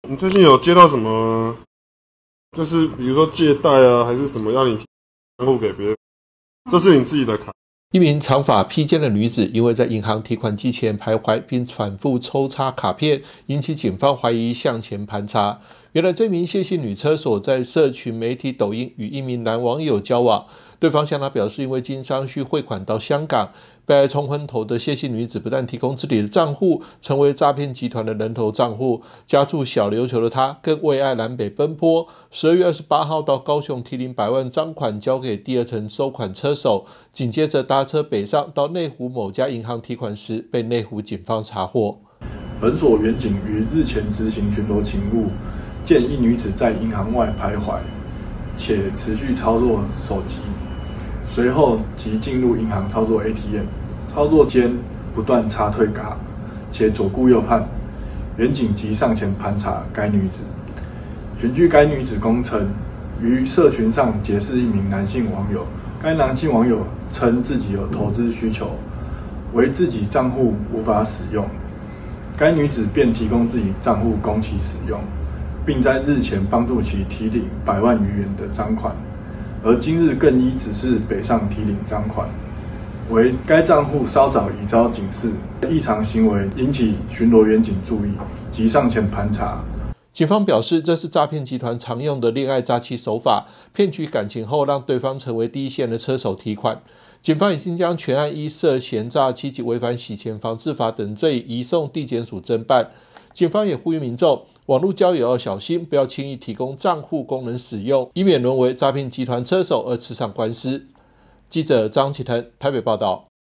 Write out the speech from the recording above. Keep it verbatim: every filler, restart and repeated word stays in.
你最近有接到什么？就是比如说借贷啊，还是什么要你账户给别人？这是你自己的卡。 一名长发披肩的女子，因为在银行提款机前徘徊，并反复抽插卡片，引起警方怀疑向前盘查。原来这名谢姓女车手在社群媒体抖音与一名男网友交往，对方向她表示，因为经商需汇款到香港。被爱冲昏头的谢姓女子不但提供自己的账户，成为诈骗集团的人头账户，家住小琉球的她更为爱南北奔波。十二月二十八号到高雄提领百万赃款交给第二层收款车手，紧接着搭车北上到内湖某家银行提款时，被内湖警方查获。 本所员警于日前执行巡逻勤务，见一女子在银行外徘徊，且持续操作手机。随后即进入银行操作 A T M， 操作间不断插退卡，且左顾右盼。员警即上前盘查该女子。循据该女子供称，于社群上结识一名男性网友，该男性网友称自己有投资需求，为自己账户无法使用，该女子便提供自己账户供其使用，并在日前帮助其提领百万余元的赃款。而今日更依指示北上提领赃款，为该账户稍早已遭警示，异常行为引起巡逻员警注意，即上前盘查。 警方表示，这是诈骗集团常用的恋爱诈欺手法，骗取感情后让对方成为第一线的车手提款。警方已经将全案依涉嫌诈欺及违反洗钱防治法等罪移送地检署侦办。警方也呼吁民众，网络交友要小心，不要轻易提供账户供人使用，以免沦为诈骗集团车手而吃上官司。记者张启腾台北报道。